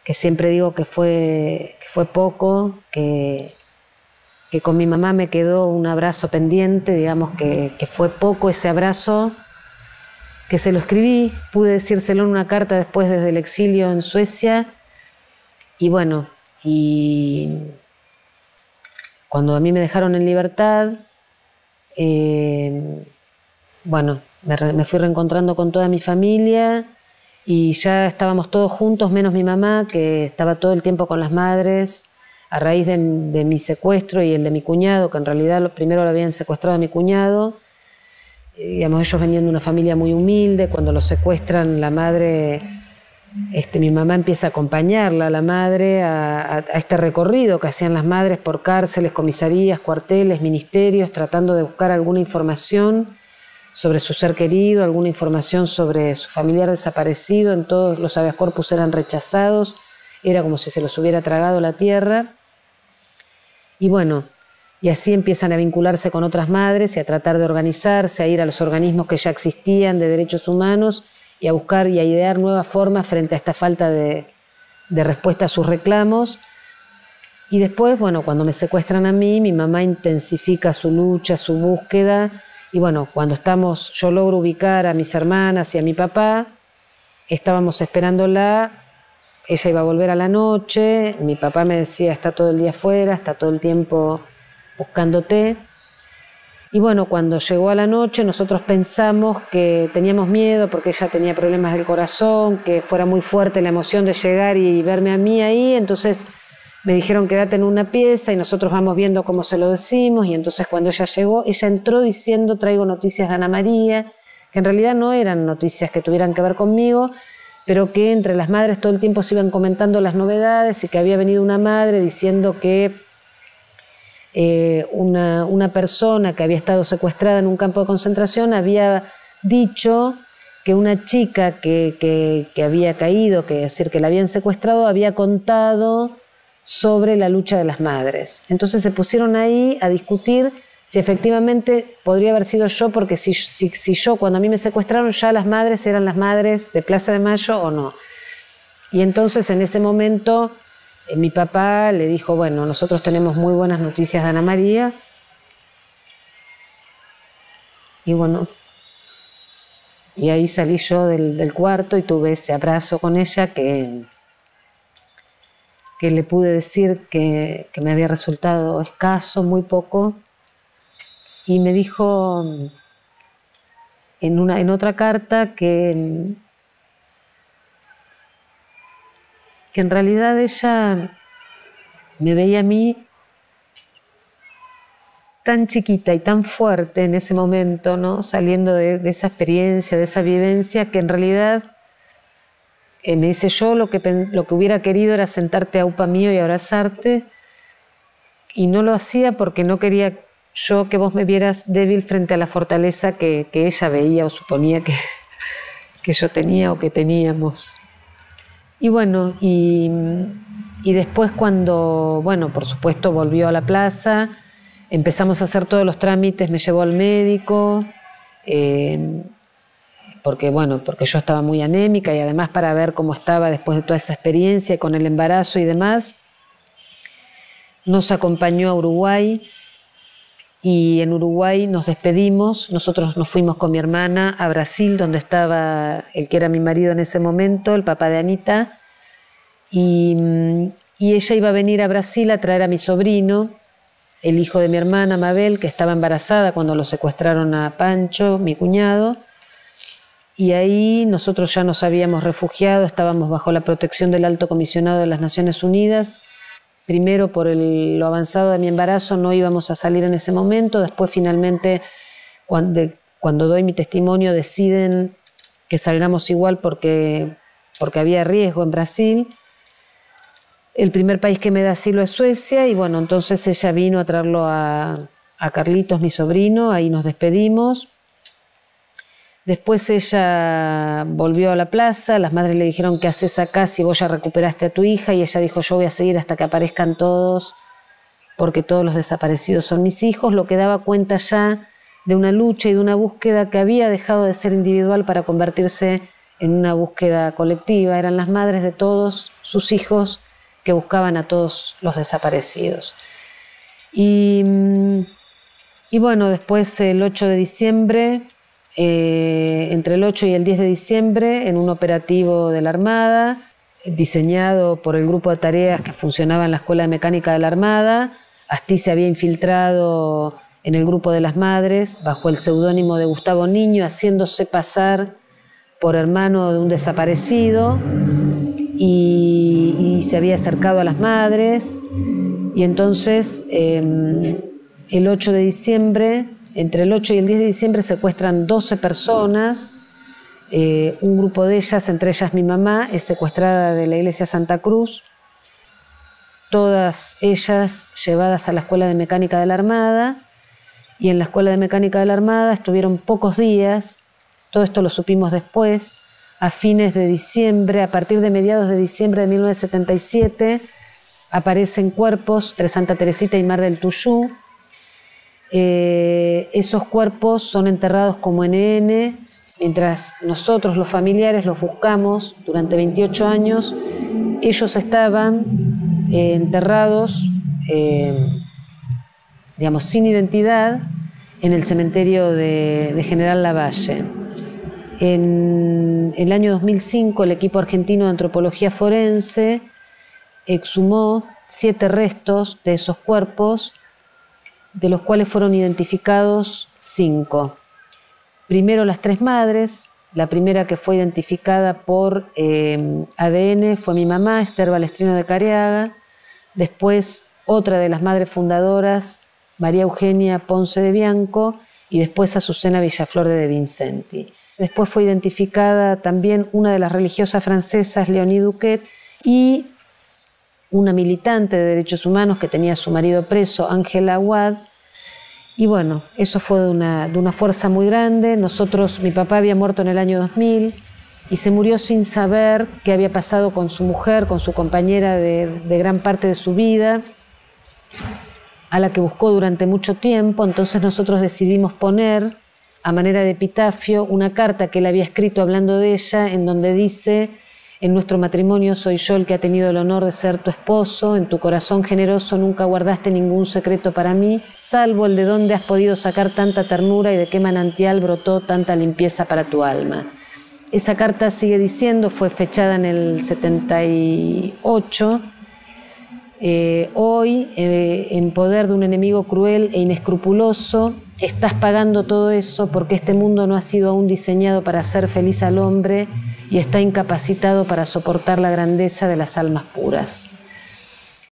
que siempre digo que fue poco, que con mi mamá me quedó un abrazo pendiente, digamos que fue poco ese abrazo, que se lo escribí, pude decírselo en una carta después desde el exilio en Suecia, y bueno, y cuando a mí me dejaron en libertad, bueno, me fui reencontrando con toda mi familia y ya estábamos todos juntos, menos mi mamá, que estaba todo el tiempo con las madres, a raíz de mi secuestro y el de mi cuñado, que en realidad primero lo habían secuestrado a mi cuñado. Digamos, ellos venían de una familia muy humilde. Cuando lo secuestran, la madre, mi mamá empieza a acompañarla, a la madre, a este recorrido que hacían las madres por cárceles, comisarías, cuarteles, ministerios, tratando de buscar alguna información sobre su ser querido, alguna información sobre su familiar desaparecido. En todos los habeas corpus eran rechazados, era como si se los hubiera tragado la tierra. Y bueno, y así empiezan a vincularse con otras madres y a tratar de organizarse, a ir a los organismos que ya existían de derechos humanos y a buscar y a idear nuevas formas frente a esta falta de respuesta a sus reclamos. Y después, bueno, cuando me secuestran a mí, mi mamá intensifica su lucha, su búsqueda. Y bueno, cuando yo logro ubicar a mis hermanas y a mi papá, estábamos esperándola. Ella iba a volver a la noche, mi papá me decía, está todo el día afuera, está todo el tiempo buscándote. Y bueno, cuando llegó a la noche nosotros pensamos que teníamos miedo porque ella tenía problemas del corazón, que fuera muy fuerte la emoción de llegar y verme a mí ahí. Entonces me dijeron quédate en una pieza y nosotros vamos viendo cómo se lo decimos. Y entonces cuando ella llegó, ella entró diciendo traigo noticias de Ana María, que en realidad no eran noticias que tuvieran que ver conmigo, pero que entre las madres todo el tiempo se iban comentando las novedades y que había venido una madre diciendo que una persona que había estado secuestrada en un campo de concentración había dicho que una chica que había caído, que es decir, que la habían secuestrado, había contado sobre la lucha de las madres. Entonces se pusieron ahí a discutir si efectivamente podría haber sido yo, porque si yo, cuando a mí me secuestraron, ya las madres eran las madres de Plaza de Mayo o no. Y entonces en ese momento mi papá le dijo, bueno, nosotros tenemos muy buenas noticias de Ana María. Y bueno, y ahí salí yo del cuarto y tuve ese abrazo con ella que le pude decir que me había resultado escaso, muy poco. Y me dijo en otra carta que en realidad ella me veía a mí tan chiquita y tan fuerte en ese momento, ¿no? Saliendo de esa experiencia, de esa vivencia, que en realidad me dice yo lo que hubiera querido era sentarte a upa mío y abrazarte, y no lo hacía porque no quería yo que vos me vieras débil frente a la fortaleza que ella veía o suponía que yo tenía o que teníamos. Y bueno, y después cuando, bueno, por supuesto volvió a la plaza, empezamos a hacer todos los trámites, me llevó al médico, porque yo estaba muy anémica y además para ver cómo estaba después de toda esa experiencia con el embarazo y demás. Nos acompañó a Uruguay y en Uruguay nos despedimos. Nosotros nos fuimos con mi hermana a Brasil, donde estaba el que era mi marido en ese momento, el papá de Anita, y ella iba a venir a Brasil a traer a mi sobrino, el hijo de mi hermana Mabel, que estaba embarazada cuando lo secuestraron a Pancho, mi cuñado, y ahí nosotros ya nos habíamos refugiado, estábamos bajo la protección del Alto Comisionado de las Naciones Unidas. Primero por lo avanzado de mi embarazo no íbamos a salir en ese momento, después finalmente cuando doy mi testimonio deciden que salgamos igual porque había riesgo en Brasil. El primer país que me da asilo es Suecia y bueno, entonces ella vino a traerlo a Carlitos, mi sobrino, ahí nos despedimos. Después ella volvió a la plaza, las madres le dijeron ¿qué haces acá si vos ya recuperaste a tu hija? Y ella dijo yo voy a seguir hasta que aparezcan todos porque todos los desaparecidos son mis hijos, lo que daba cuenta ya de una lucha y de una búsqueda que había dejado de ser individual para convertirse en una búsqueda colectiva. Eran las madres de todos sus hijos que buscaban a todos los desaparecidos. Y bueno, después el 8 de diciembre, entre el 8 y el 10 de diciembre, en un operativo de la Armada, diseñado por el grupo de tareas que funcionaba en la Escuela de Mecánica de la Armada, Astiz se había infiltrado en el grupo de las madres bajo el seudónimo de Gustavo Niño, haciéndose pasar por hermano de un desaparecido, y se había acercado a las madres. Y entonces el 8 de diciembre, entre el 8 y el 10 de diciembre, secuestran 12 personas. Un grupo de ellas, entre ellas mi mamá, es secuestrada de la iglesia Santa Cruz. Todas ellas llevadas a la Escuela de Mecánica de la Armada. Y en la Escuela de Mecánica de la Armada estuvieron pocos días. Todo esto lo supimos después. A fines de diciembre, a partir de mediados de diciembre de 1977, aparecen cuerpos entre Santa Teresita y Mar del Tuyú. Esos cuerpos son enterrados como NN, mientras nosotros, los familiares, los buscamos durante 28 años. Ellos estaban enterrados, digamos, sin identidad, en el cementerio de General Lavalle. En el año 2005, el equipo argentino de antropología forense exhumó 7 restos de esos cuerpos, de los cuales fueron identificados 5. Primero las 3 madres. La primera que fue identificada por ADN fue mi mamá, Esther Balestrino de Careaga. Después otra de las madres fundadoras, María Eugenia Ponce de Bianco, y después Azucena Villaflor de Vincenti. Después fue identificada también una de las religiosas francesas, Léonie Duquet, y una militante de derechos humanos que tenía a su marido preso, Ángela Aguad. Y bueno, eso fue de una fuerza muy grande. Mi papá había muerto en el año 2000 y se murió sin saber qué había pasado con su mujer, con su compañera de gran parte de su vida, a la que buscó durante mucho tiempo. Entonces nosotros decidimos poner, a manera de epitafio, una carta que él había escrito hablando de ella, en donde dice: en nuestro matrimonio soy yo el que ha tenido el honor de ser tu esposo, en tu corazón generoso nunca guardaste ningún secreto para mí, salvo el de dónde has podido sacar tanta ternura y de qué manantial brotó tanta limpieza para tu alma. Esa carta, sigue diciendo, fue fechada en el 78. Hoy, en poder de un enemigo cruel e inescrupuloso, estás pagando todo eso porque este mundo no ha sido aún diseñado para hacer feliz al hombre y está incapacitado para soportar la grandeza de las almas puras.